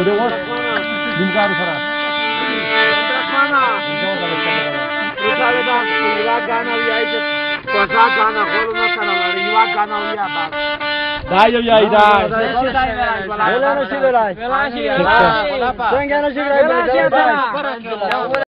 देऊ दिनकार सरा Dai dai dai. Vela no sibelai. Vela sibelai. Vela sibelai.